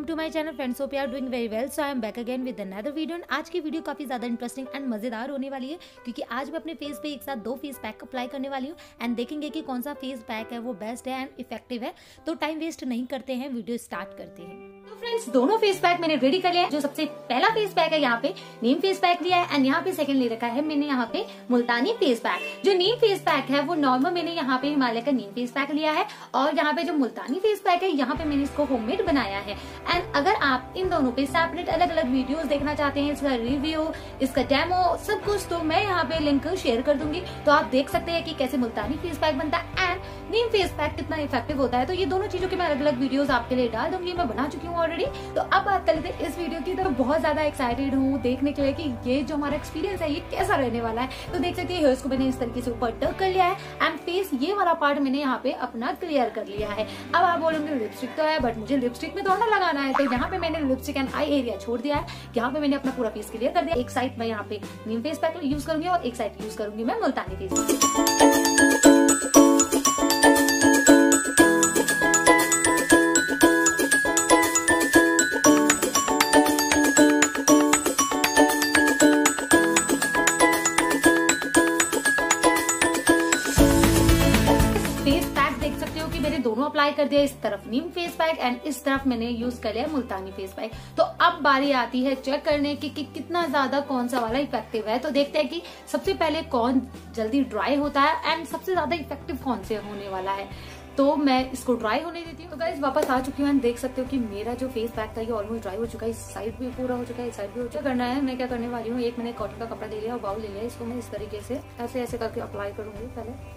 To my channel friends, hope you are doing very well. So I am back again with another video. आज की video काफी ज्यादा interesting and मजेदार होने वाली है क्योंकि आज मैं अपने फेस पे एक साथ 2 फेस पैक अप्लाई करने वाली हूँ एंड देखेंगे कि कौन सा फेस पैक है वो बेस्ट है एंड इफेक्टिव है। तो टाइम वेस्ट नहीं करते हैं, वीडियो स्टार्ट करते हैं। तो फ्रेंड्स, दोनों फेस पैक मैंने रेडी कर लिया है। जो सबसे पहला फेस पैक है यहाँ पे नीम फेस पैक लिया है एंड यहाँ पे सेकंड ले रखा है मैंने यहाँ पे मुल्तानी फेस पैक। जो नीम फेस पैक है वो नॉर्मल मैंने यहाँ पे हिमालय का नीम फेस पैक लिया है और यहाँ पे जो मुल्तानी फेस पैक है यहाँ पे मैंने इसको होममेड बनाया है। एंड अगर आप इन दोनों पे सेपरेट अलग अलग वीडियोस देखना चाहते हैं, इसका रिव्यू, इसका डेमो, सब कुछ, तो मैं यहाँ पे लिंक शेयर कर दूंगी, तो आप देख सकते हैं कि कैसे मुल्तानी फेस पैक बनता है एंड नीम फेस पैक कितना इफेक्टिव होता है। तो ये दोनों चीजों के मैं अलग अलग वीडियोस आपके लिए डाल दूंगी, मैं बना चुकी हूँ ऑलरेडी। तो अब बात कर लेते हैं इस वीडियो की। तो बहुत ज्यादा एक्साइटेड हूँ देखने के लिए कि ये जो हमारा एक्सपीरियंस है ये कैसा रहने वाला है। तो देख सकते हैं हेयर्स को मैंने इस तरीके से ऊपर टक कर लिया है एंड फेस ये वाला पार्ट मैंने यहाँ पे अपना क्लियर कर लिया है। अब आप बोलोगे लिपस्टिक तो है, बट मुझे लिपस्टिक में थोड़ा लगाना है, तो यहाँ पे मैंने लिपस्टिक एंड आई एरिया छोड़ दिया है। यहाँ पे मैंने अपना पूरा फेस क्लियर कर दिया। एक साइड मैं यहाँ पे नीम फेस पैक यूज करूंगी और एक साइड यूज करूंगी मैं मुल्तानी फेस पैक। मैंने दोनों अप्लाई कर दिया, इस तरफ नीम फेस पैक एंड इस तरफ मैंने यूज कर लिया मुल्तानी फेस पैक। तो अब बारी आती है चेक करने की कि कितना ज्यादा कौन सा वाला इफेक्टिव है। तो देखते हैं कि सबसे पहले कौन जल्दी ड्राई होता है एंड सबसे ज्यादा इफेक्टिव कौन से होने वाला है। तो मैं इसको ड्राई होने देती हूँ। तो गाइस वापस आ चुकी हूँ एंड देख सकते हो कि मेरा जो फेस पैक था ये ऑलमोस्ट ड्राई हो चुका है। इस साइड भी पूरा हो चुका है, इस साइड भी हो चुका है। करना है, मैं क्या करने वाली हूँ, एक मैंने कॉटन का कपड़ा ले लिया और बाउल ले लिया, इसको मैं इस तरीके से ऐसे ऐसे करके अप्लाई करूंगी पहले।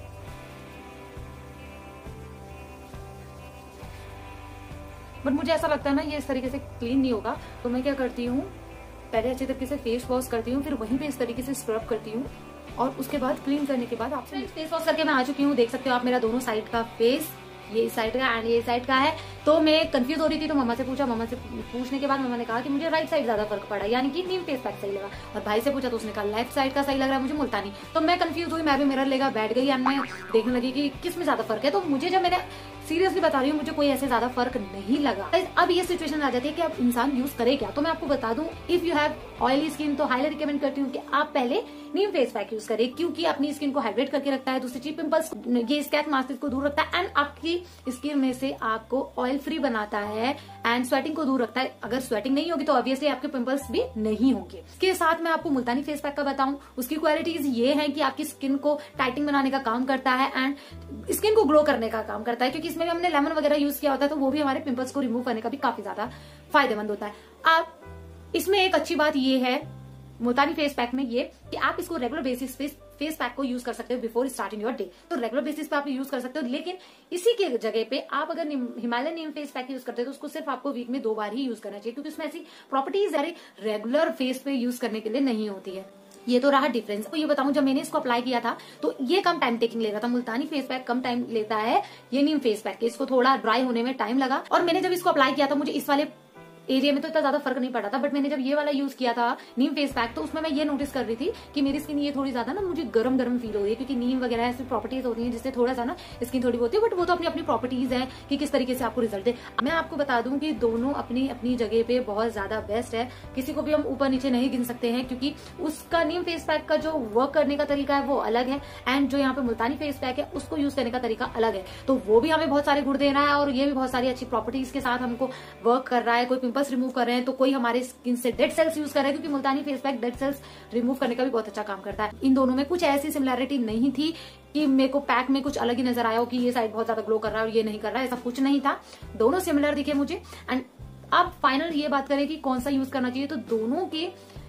बट मुझे ऐसा लगता है ना ये इस तरीके से क्लीन नहीं होगा, तो मैं क्या करती हूँ, पहले अच्छे तरीके से फेस वॉश करती हूँ, फिर वहीं पे इस तरीके से स्क्रब करती हूँ और उसके बाद क्लीन करने के बाद आपसे फेस वॉश करके मैं आ चुकी हूँ। देख सकते हो आप मेरा दोनों साइड का फेस, ये इस साइड का एंड ये साइड का है। तो मैं कंफ्यूज हो रही थी, तो मम्मा से पूछा, मम्मा से पूछने के बाद मम्मा ने कहा कि मुझे राइट साइड ज्यादा फर्क पड़ा, यानी कि नीम फेस पैक सही लगा। और भाई से पूछा तो उसने कहा लेफ्ट साइड का सही लग रहा है मुझे मुल्तानी। तो मैं कंफ्यूज हुई, मैं भी मिरर लेकर बैठ गई एंड मैं देखने लगी कि किस में ज्यादा फर्क है। तो मुझे, जब मैंने सीरियसली बता रही हूँ, मुझे कोई ऐसे ज्यादा फर्क नहीं लगा। अब ये सिचुएशन आ जाती है कि अब इंसान यूज करे क्या। तो मैं आपको बता दूं, if you have oily skin तो हाईली रिकमेंड करती हूँ कि आप पहले नीम फेस पैक यूज करें, क्योंकि अपनी स्किन को हाइड्रेट करके रखता है। दूसरी चीज, पिंपल्स, ये स्कैच मार्क्स को दूर रखता है एंड आपकी स्किन में से आपको ऑयल फ्री बनाता है एंड स्वेटिंग को दूर रखता है। अगर स्वेटिंग नहीं होगी तो ऑब्वियसली आपके पिंपल्स भी नहीं होंगे। इसके साथ मैं आपको मुल्तानी फेस पैक का बताऊं, उसकी क्वालिटीज ये है कि आपकी स्किन को टाइटिंग बनाने का काम करता है एंड स्किन को ग्लो करने का काम करता है, क्योंकि इसमें हमने लेमन वगैरह यूज किया होता है, तो वो भी हमारे पिंपल्स को रिमूव करने का भी काफी ज्यादा फायदेमंद होता है। आप इसमें एक अच्छी बात ये है मुल्तानी फेस पैक में ये कि आप इसको रेगुलर बेसिस पे फेस पैक को यूज कर सकते हो बिफोर स्टार्टिंग योर डे। तो रेगुलर बेसिस पे आप यूज कर सकते हो, लेकिन इसी के जगह पे आप अगर Himalayan neem face pack use करते हो तो उसको सिर्फ आपको वीक में 2 बार ही यूज करना चाहिए, क्योंकि उसमें ऐसी प्रॉपर्टीज रेगुलर फेस पे यूज करने के लिए नहीं होती है। ये तो रहा डिफरेंस। तो ये बताऊं, जब मैंने इसको अप्लाई किया था तो ये कम टाइम टेकिंग ले रहा था। मुल्तानी फेस पैक कम टाइम लेता है, ये नीम फेस पैक, इसको थोड़ा ड्राई होने में टाइम लगा। और मैंने जब इसको अप्लाई किया था मुझे इस वाले एरिया में तो इतना ज्यादा फर्क नहीं पड़ा था, बट मैंने जब ये वाला यूज किया था नीम फेस पैक, तो उसमें मैं ये नोटिस कर रही थी कि मेरी स्किन ये थोड़ी ज्यादा ना मुझे गरम गरम फील हो रही है, क्योंकि नीम वगैरह ऐसी प्रॉपर्टीज होती हैं जिससे थोड़ा सा ना स्किन थोड़ी होती है, बट वो तो अपनी अपनी प्रॉपर्टीज है कि किस तरीके से आपको रिजल्ट है। मैं आपको बता दूं कि दोनों अपनी अपनी जगह पे बहुत ज्यादा बेस्ट है, किसी को भी हम ऊपर नीचे नहीं गिन सकते हैं, क्योंकि उसका नीम फेस पैक का जो वर्क करने का तरीका है वो अलग है एंड जो यहाँ पे मुल्तानी फेस पैक है उसको यूज करने का तरीका अलग है। तो वो भी हमें बहुत सारे गुण दे रहा है और ये भी बहुत सारी अच्छी प्रॉपर्टीज के साथ हमको वर्क कर रहा है। कोई पिंपल्स रिमूव कर रहे हैं, कोई हमारे स्किन से डेड सेल्स यूज कर रहा है, क्योंकि Multani face pack dead cells remove करने का भी बहुत अच्छा काम करता है। इन दोनों में कुछ ऐसी सिमिलैरिटी नहीं थी कि मेरे को पैक में कुछ अलग ही नजर आया हो कि ये साइड बहुत ज्यादा ग्लो कर रहा है और ये नहीं कर रहा है, ऐसा कुछ नहीं था। दोनों सिमिलर दिखे मुझे। एंड अब फाइनल ये बात करें कि कौन सा यूज करना चाहिए, तो दोनों के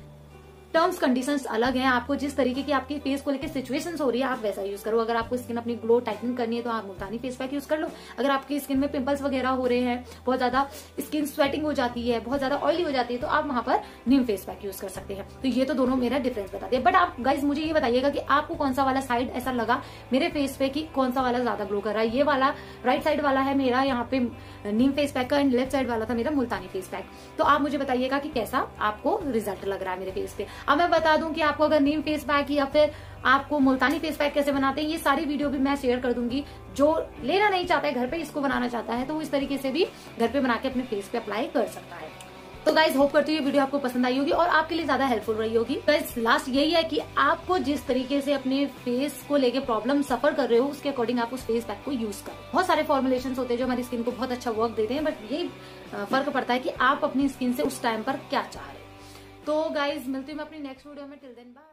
टर्म्स कंडीशंस अलग हैं। आपको जिस तरीके की आपकी फेस को लेकर सिचुएशंस हो रही है आप वैसा यूज करो। अगर आपको स्किन अपनी ग्लो टाइटन करनी है तो आप मुल्तानी फेस पैक यूज कर लो। अगर आपकी स्किन में पिंपल्स वगैरह हो रहे हैं, बहुत ज्यादा स्किन स्वेटिंग हो जाती है, बहुत ज्यादा ऑयली हो जाती है, तो आप वहां पर नीम फेस पैक यूज कर सकते हैं। तो ये तो दोनों मेरा डिफरेंस बता दिया। बट आप गाइज मुझे ये बताइएगा कि आपको कौन सा वाला साइड ऐसा लगा मेरे फेस पे कि कौन सा वाला ज्यादा ग्लो कर रहा है। ये वाला राइट साइड वाला है मेरा यहाँ पे नीम फेस पैक का एंड लेफ्ट साइड वाला था मेरा मुल्तानी फेस पैक। तो आप मुझे बताइएगा कि कैसा आपको रिजल्ट लग रहा है मेरे फेस पे। अब मैं बता दूं कि आपको अगर नीम फेस पैक या फिर आपको मुल्तानी फेस पैक कैसे बनाते हैं, ये सारी वीडियो भी मैं शेयर कर दूंगी। जो लेना नहीं चाहता है घर पे, इसको बनाना चाहता है, तो वो इस तरीके से भी घर पे बना के अपने फेस पे अप्लाई कर सकता है। तो गाइज होप करती हूँ ये वीडियो आपको पसंद आई होगी और आपके लिए ज्यादा हेल्पफुल रही होगी। गाइज लास्ट यही है कि आपको जिस तरीके से अपने फेस को लेके प्रॉब्लम सफर कर रहे हो, उसके अकॉर्डिंग आप उस फेस पैक को यूज करो। बहुत सारे फॉर्मुलेशंस होते हैं जो हमारी स्किन को बहुत अच्छा वर्क देते हैं, बट यही फर्क पड़ता है कि आप अपनी स्किन से उस टाइम पर क्या चाह रहे हो। तो गाइज मिलती हूँ मैं अपनी नेक्स्ट वीडियो में। Till then bye.